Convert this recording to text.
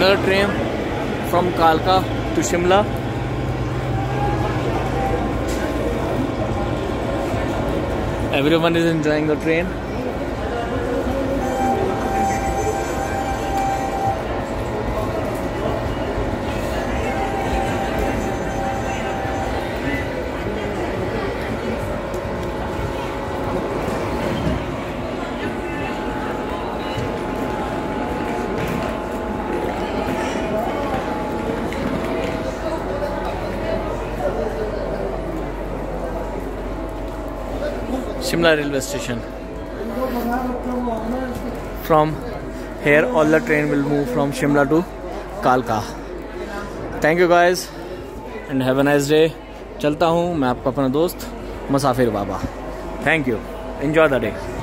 another train from Kalka to Shimla. Everyone is enjoying the train. Shimla railway station. From here all the train will move from Shimla to Kalka. Thank you guys and have a nice day. चलता हूँ मैं आपका अपना दोस्त मुसाफिर बाबा. Thank you. Enjoy the day.